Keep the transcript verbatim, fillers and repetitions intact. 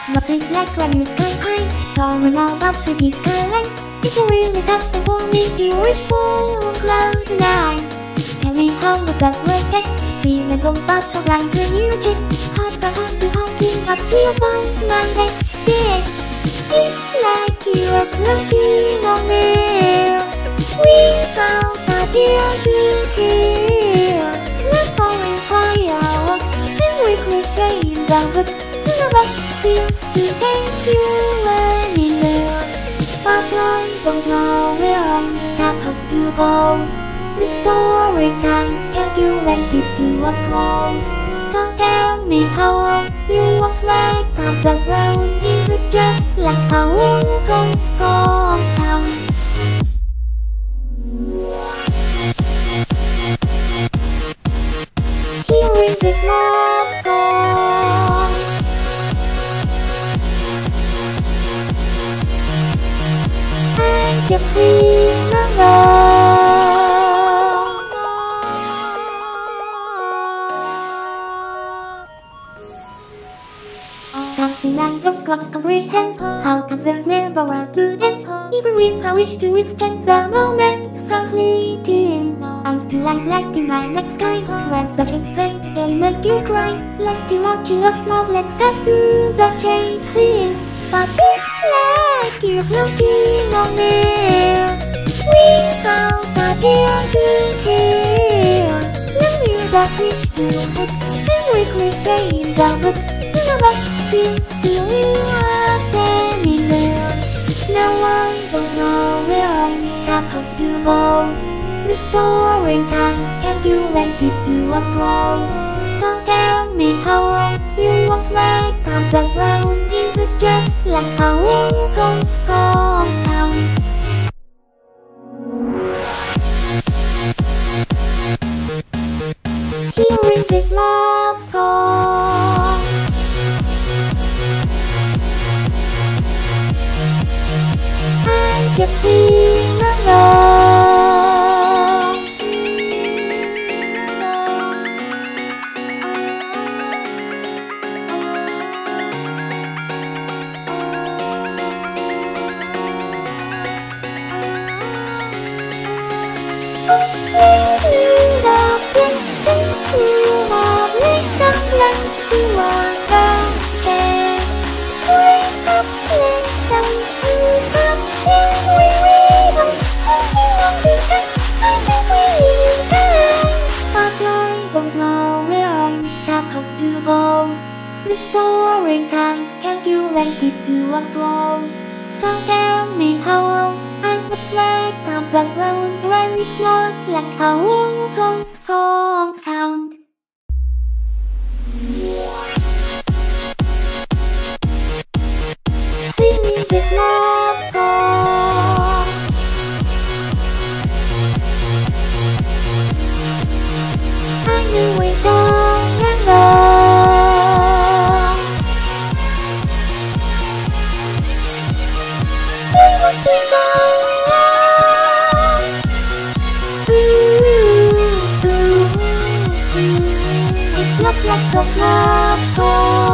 Nothing like when you sky high, soaring above city skylines. If you really have the warning, you reach for cloud nine. Tell me how was that work it? Feeling on top of lines in your chest. Hearts are hard to honking up here on my desk. Yes, it's like you're floating on air, without a dear to hear. Not falling fireworks, and we could change the world. None of us feel to take you anywhere. But I don't know where I'm supposed to go. The story time calculated to a pro. So tell me how you walk right down the road. Is it just like a wonderful song sound? Here is this love song. I just sing along. Something I don't quite comprehend. How come there's never a good end? Even with a wish to extend the moment so fleeting. I feel like lighting my next sky. When flashing flame, they make you cry. Lost in lucky, lost love, let's us do the chasing. But it's like you're floating on air, without a care to care. Then we're the fish to hook, and we could change the book. None of us feel feeling us anywhere. Now I don't know where I'm supposed to go. The story time calculated to a pro. So tell me how you walk right down the road. Is it just like a wonderful song sound? Here is this love song. I just sing along. The story time calculated to a pro. So tell me how I was right down the road when it's not like a wonderful song sound. Singing this love song. I knew it all along. It's not like a love song.